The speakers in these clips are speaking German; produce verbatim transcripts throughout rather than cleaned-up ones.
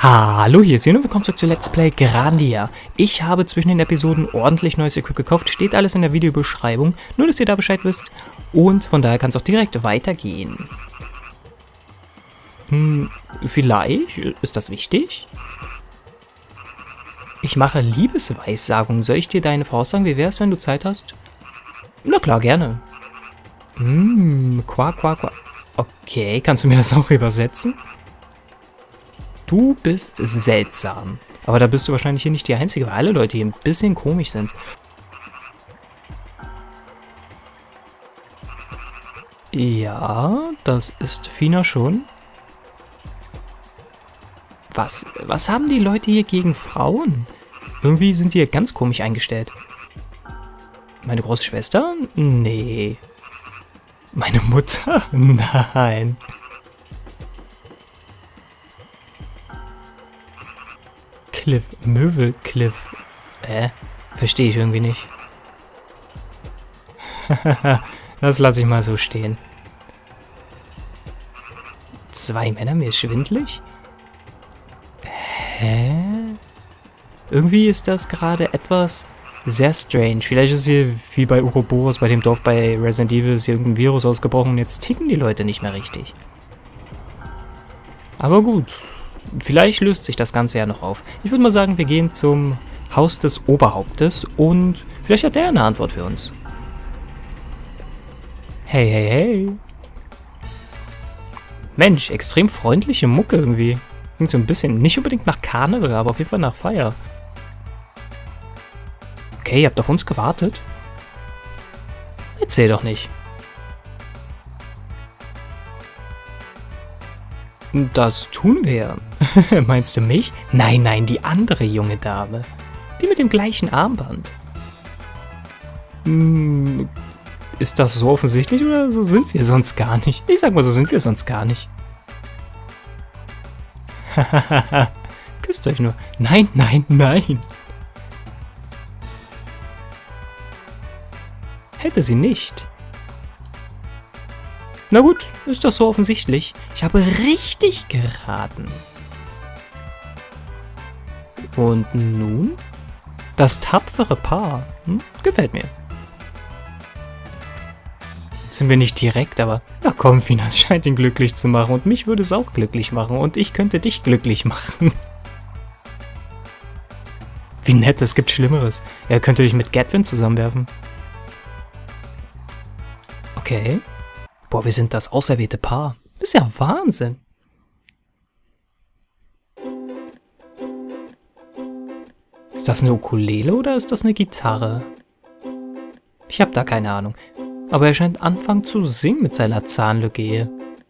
Hallo, hier ist Jan und willkommen zurück zu Let's Play Grandia. Ich habe zwischen den Episoden ordentlich neues Equip gekauft, steht alles in der Videobeschreibung, nur dass ihr da Bescheid wisst. Und von daher kann es auch direkt weitergehen. Hm, vielleicht? Ist das wichtig? Ich mache Liebesweissagung. Soll ich dir deine voraussagen? Wie wär's, wenn du Zeit hast? Na klar, gerne. Hm, quack, quack, quack. Okay, kannst du mir das auch übersetzen? Du bist seltsam. Aber da bist du wahrscheinlich hier nicht die Einzige, weil alle Leute hier ein bisschen komisch sind. Ja, das ist Fina schon. Was, was haben die Leute hier gegen Frauen? Irgendwie sind die hier ganz komisch eingestellt. Meine große Schwester? Nee. Meine Mutter? Nein. Cliff, Möwe, Cliff. Äh, verstehe ich irgendwie nicht. Das lasse ich mal so stehen. Zwei Männer, mir ist schwindelig? Hä? Irgendwie ist das gerade etwas sehr strange. Vielleicht ist hier wie bei Uroboros, bei dem Dorf bei Resident Evil, ist hier irgendein Virus ausgebrochen und jetzt ticken die Leute nicht mehr richtig. Aber gut. Vielleicht löst sich das Ganze ja noch auf. Ich würde mal sagen, wir gehen zum Haus des Oberhauptes und vielleicht hat der eine Antwort für uns. Hey, hey, hey. Mensch, extrem freundliche Mucke irgendwie. Klingt so ein bisschen, nicht unbedingt nach Karneval, aber auf jeden Fall nach Feier. Okay, ihr habt auf uns gewartet? Erzähl doch nicht. Das tun wir. Meinst du mich? Nein, nein, die andere junge Dame. Die mit dem gleichen Armband. Hm, ist das so offensichtlich oder so sind wir sonst gar nicht? Ich sag mal, so sind wir sonst gar nicht. Hahaha. Küsst euch nur. Nein, nein, nein. Hätte sie nicht. Na gut, ist das so offensichtlich? Ich habe richtig geraten. Und nun? Das tapfere Paar. Hm? Gefällt mir. Sind wir nicht direkt, aber... Na komm, Fina, es scheint ihn glücklich zu machen. Und mich würde es auch glücklich machen. Und ich könnte dich glücklich machen. Wie nett, es gibt Schlimmeres. Er könnte dich mit Gatwin zusammenwerfen. Okay. Boah, wir sind das auserwählte Paar. Das ist ja Wahnsinn. Ist das eine Ukulele oder ist das eine Gitarre? Ich habe da keine Ahnung. Aber er scheint anfangen zu singen mit seiner Zahnlücke hier.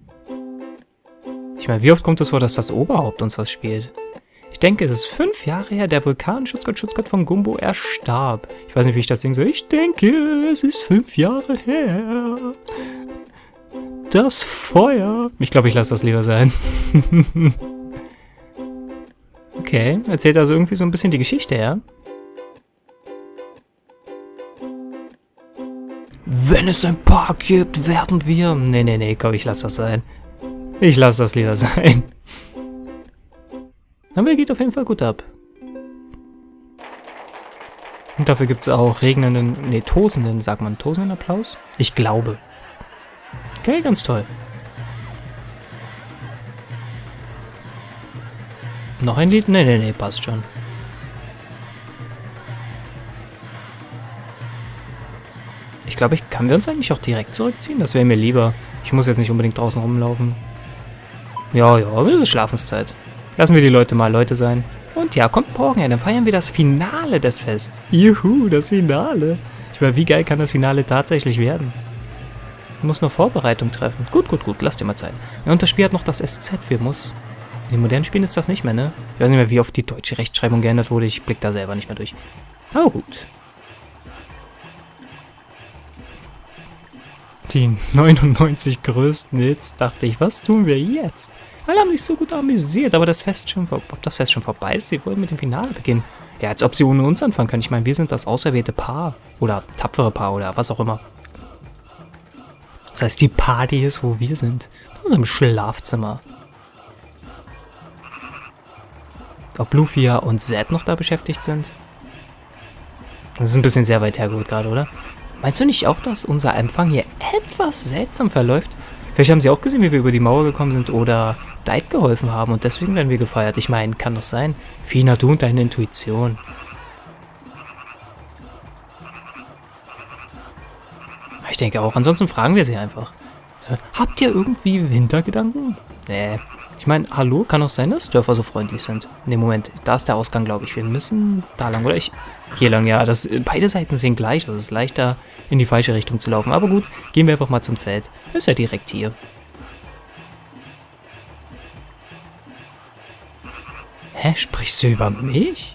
Ich meine, wie oft kommt es vor, dass das Oberhaupt uns was spielt? Ich denke, es ist fünf Jahre her, der Vulkan-Schutzgott, Schutzgott von Gumbo erstarb. Ich weiß nicht, wie ich das singen soll. Ich denke, es ist fünf Jahre her. Das Feuer. Ich glaube, ich lasse das lieber sein. Okay, erzählt also irgendwie so ein bisschen die Geschichte, ja? Wenn es ein Paar gibt, werden wir... Nee, nee, nee, komm, ich lasse das sein. Ich lasse das lieber sein. Aber er geht auf jeden Fall gut ab. Und dafür gibt es auch regnenden... Nee, tosenden, sagt man. Tosenden Applaus? Ich glaube. Okay, ganz toll. Noch ein Lied? Nee, nee, nee, passt schon. Ich glaube, ich kann wir uns eigentlich auch direkt zurückziehen? Das wäre mir lieber. Ich muss jetzt nicht unbedingt draußen rumlaufen. Ja, ja, es ist Schlafenszeit. Lassen wir die Leute mal Leute sein. Und ja, kommt morgen her, dann feiern wir das Finale des Fests. Juhu, das Finale. Ich meine, wie geil kann das Finale tatsächlich werden? Ich muss nur Vorbereitung treffen. Gut, gut, gut, lass dir mal Zeit. Ja, und das Spiel hat noch das S Z für muss. In den modernen Spielen ist das nicht mehr, ne? Ich weiß nicht mehr, wie oft die deutsche Rechtschreibung geändert wurde. Ich blick da selber nicht mehr durch. Aber gut. Die neunundneunzig größten Hits, dachte ich, was tun wir jetzt? Alle haben sich so gut amüsiert, aber das Fest schon, ob das Fest schon vorbei ist, sie wollen mit dem Finale beginnen. Ja, als ob sie ohne uns anfangen können. Ich meine, wir sind das auserwählte Paar. Oder tapfere Paar oder was auch immer. Das heißt, die Party ist, wo wir sind. Das ist im Schlafzimmer. ob Lufia und Zed noch da beschäftigt sind. Das ist ein bisschen sehr weit hergeholt gerade, oder? Meinst du nicht auch, dass unser Empfang hier etwas seltsam verläuft? Vielleicht haben sie auch gesehen, wie wir über die Mauer gekommen sind oder Deit geholfen haben und deswegen werden wir gefeiert. Ich meine, kann doch sein. Fina, du und deine Intuition. Ich denke auch. Ansonsten fragen wir sie einfach. Habt ihr irgendwie Hintergedanken? Nee. Ich meine, hallo, kann auch sein, dass Dörfer so freundlich sind. Ne, Moment, da ist der Ausgang, glaube ich. Wir müssen da lang, oder ich? Hier lang, ja. Das, beide Seiten sehen gleich. Das ist leichter, in die falsche Richtung zu laufen. Aber gut, gehen wir einfach mal zum Zelt. Ist ja direkt hier. Hä, sprichst du über mich?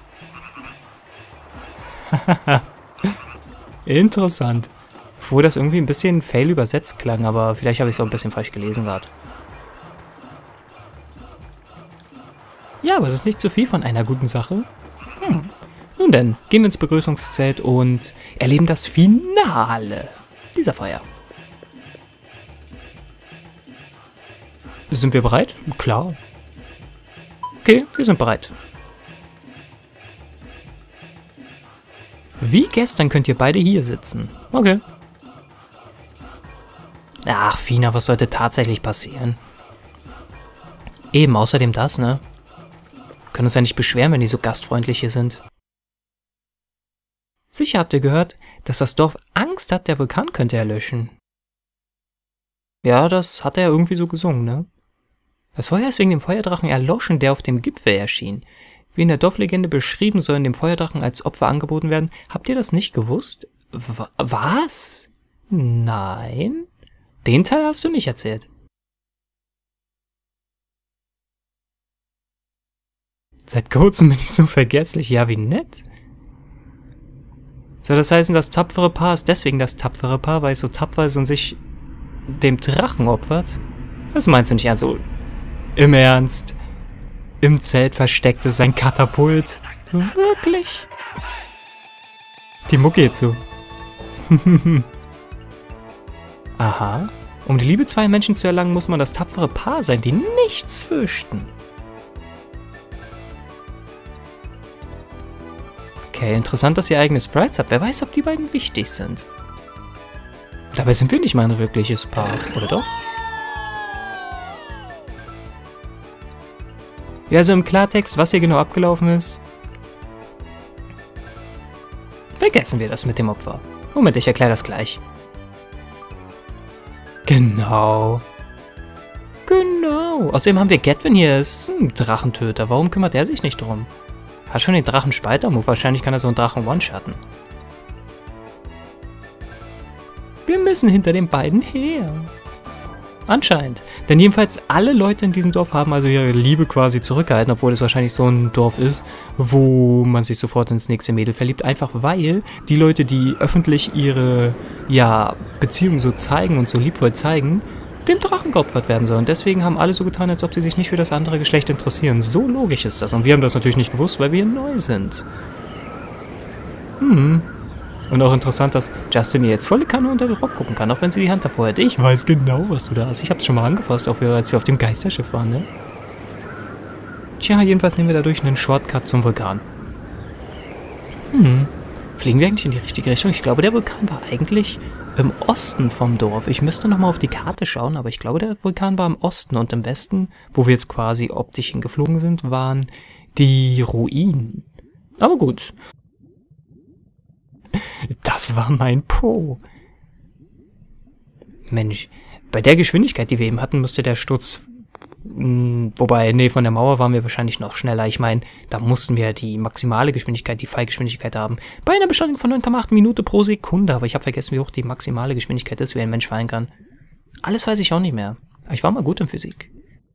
Hahaha. Interessant. Obwohl das irgendwie ein bisschen fail übersetzt klang, aber vielleicht habe ich es auch ein bisschen falsch gelesen gerade. Ja, aber es ist nicht zu viel von einer guten Sache. Hm. Nun denn, gehen wir ins Begrüßungszelt und erleben das Finale dieser Feier. Sind wir bereit? Klar. Okay, wir sind bereit. Wie gestern könnt ihr beide hier sitzen. Okay. Ach, Fina, was sollte tatsächlich passieren? Eben, außerdem das, ne? Wir können uns ja nicht beschweren, wenn die so gastfreundlich hier sind. Sicher habt ihr gehört, dass das Dorf Angst hat, der Vulkan könnte erlöschen. Ja, das hat er irgendwie so gesungen, ne? Das Feuer ist wegen dem Feuerdrachen erloschen, der auf dem Gipfel erschien. Wie in der Dorflegende beschrieben, sollen dem Feuerdrachen als Opfer angeboten werden. Habt ihr das nicht gewusst? W- was? Nein? Den Teil hast du nicht erzählt. Seit kurzem bin ich so vergesslich. Ja, wie nett. Soll das heißen, das tapfere Paar ist deswegen das tapfere Paar, weil es so tapfer ist und sich dem Drachen opfert? Das meinst du nicht ernst? So, im Ernst? Im Zelt versteckt ist ein Katapult? Wirklich? Die Mucke geht zu. Aha. Um die Liebe zweier Menschen zu erlangen, muss man das tapfere Paar sein, die nichts fürchten. Okay, interessant, dass ihr eigene Sprites habt. Wer weiß, ob die beiden wichtig sind. Dabei sind wir nicht mal ein wirkliches Paar, oder doch? Ja, also im Klartext, was hier genau abgelaufen ist. Vergessen wir das mit dem Opfer. Moment, ich erkläre das gleich. Genau. Genau. Außerdem haben wir Gedwin hier, ist ein Drachentöter. Warum kümmert er sich nicht drum? Hat schon den Drachenspalter-Move. Wahrscheinlich kann er so einen Drachen one-shotten. Wir müssen hinter den beiden her. Anscheinend. Denn jedenfalls alle Leute in diesem Dorf haben also ihre Liebe quasi zurückgehalten, obwohl es wahrscheinlich so ein Dorf ist, wo man sich sofort ins nächste Mädel verliebt. Einfach weil die Leute, die öffentlich ihre ja, Beziehung so zeigen und so liebvoll zeigen, dem Drachen geopfert werden sollen. Deswegen haben alle so getan, als ob sie sich nicht für das andere Geschlecht interessieren. So logisch ist das. Und wir haben das natürlich nicht gewusst, weil wir neu sind. Hm. Und auch interessant, dass Justin mir jetzt volle Kanne unter den Rock gucken kann, auch wenn sie die Hand davor hätte. Ich weiß genau, was du da hast. Ich hab's schon mal angefasst, auch als wir auf dem Geisterschiff waren, ne? Tja, jedenfalls nehmen wir dadurch einen Shortcut zum Vulkan. Hm. Fliegen wir eigentlich in die richtige Richtung? Ich glaube, der Vulkan war eigentlich im Osten vom Dorf. Ich müsste nochmal auf die Karte schauen, aber ich glaube, der Vulkan war im Osten und im Westen, wo wir jetzt quasi optisch hingeflogen sind, waren die Ruinen. Aber gut. Das war mein Po. Mensch, bei der Geschwindigkeit, die wir eben hatten, müsste der Sturz... Mh, wobei, nee, von der Mauer waren wir wahrscheinlich noch schneller. Ich meine, da mussten wir die maximale Geschwindigkeit, die Fallgeschwindigkeit haben. Bei einer Beschleunigung von neun Komma acht Minuten pro Sekunde. Aber ich habe vergessen, wie hoch die maximale Geschwindigkeit ist, wie ein Mensch fallen kann. Alles weiß ich auch nicht mehr. Aber ich war mal gut in Physik.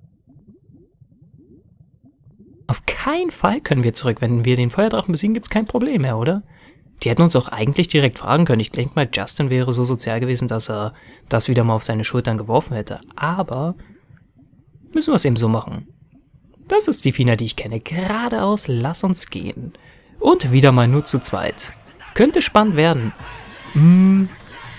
Auf keinen Fall können wir zurück. Wenn wir den Feuerdrachen besiegen, gibt es kein Problem mehr, oder? Die hätten uns auch eigentlich direkt fragen können. Ich denke mal, Justin wäre so sozial gewesen, dass er das wieder mal auf seine Schultern geworfen hätte. Aber müssen wir es eben so machen. Das ist die Fina, die ich kenne. Geradeaus, lass uns gehen. Und wieder mal nur zu zweit. Könnte spannend werden. Hm,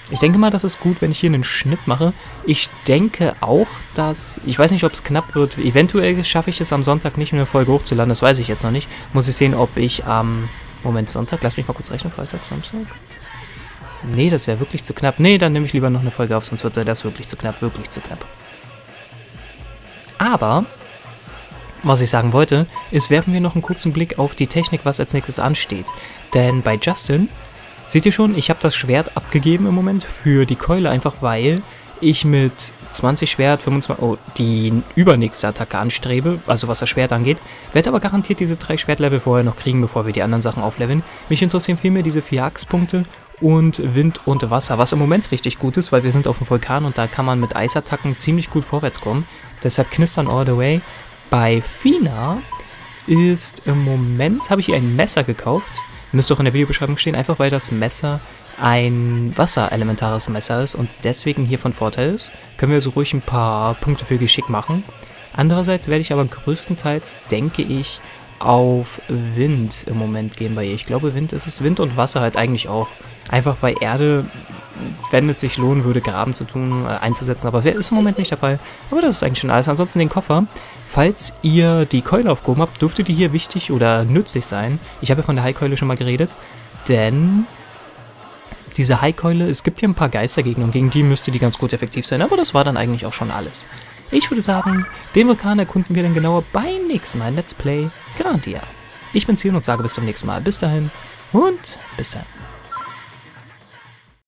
Ich denke mal, das ist gut, wenn ich hier einen Schnitt mache. Ich denke auch, dass... Ich weiß nicht, ob es knapp wird. Eventuell schaffe ich es am Sonntag nicht, eine Folge hochzuladen. Das weiß ich jetzt noch nicht. Muss ich sehen, ob ich am... Ähm, Moment, Sonntag? Lass mich mal kurz rechnen. Freitag, Samstag? Nee, das wäre wirklich zu knapp. Nee, dann nehme ich lieber noch eine Folge auf, sonst wird das wirklich zu knapp. Wirklich zu knapp. Aber... Was ich sagen wollte, ist, werfen wir noch einen kurzen Blick auf die Technik, was als nächstes ansteht. Denn bei Justin, seht ihr schon, ich habe das Schwert abgegeben im Moment für die Keule, einfach weil ich mit zwanzig Schwert, fünfundzwanzig, oh, die übernächste Attacke anstrebe, also was das Schwert angeht, werde aber garantiert diese drei Schwertlevel vorher noch kriegen, bevor wir die anderen Sachen aufleveln. Mich interessieren vielmehr diese vier Axtpunkte und Wind und Wasser, was im Moment richtig gut ist, weil wir sind auf dem Vulkan und da kann man mit Eisattacken ziemlich gut vorwärts kommen. Deshalb knistern all the way. Bei Fina ist im Moment, habe ich ihr ein Messer gekauft, müsste auch in der Videobeschreibung stehen, einfach weil das Messer ein wasserelementares Messer ist und deswegen hier von Vorteil ist. Können wir so ruhig ein paar Punkte für Geschick machen. Andererseits werde ich aber größtenteils, denke ich, auf Wind im Moment gehen bei ihr. Ich glaube, Wind ist es. Wind und Wasser halt eigentlich auch. Einfach weil Erde, wenn es sich lohnen würde, Graben zu tun, äh, einzusetzen. Aber ist im Moment nicht der Fall. Aber das ist eigentlich schon alles. Ansonsten den Koffer. Falls ihr die Keule aufgehoben habt, dürfte die hier wichtig oder nützlich sein. Ich habe ja von der Haikeule schon mal geredet. Denn diese Haikeule, es gibt hier ein paar Geistergegner und gegen die müsste die ganz gut effektiv sein. Aber das war dann eigentlich auch schon alles. Ich würde sagen, den Vulkan erkunden wir dann genauer beim nächsten Mal in Let's Play Grandia. Ich bin Zion und sage bis zum nächsten Mal. Bis dahin und bis dann.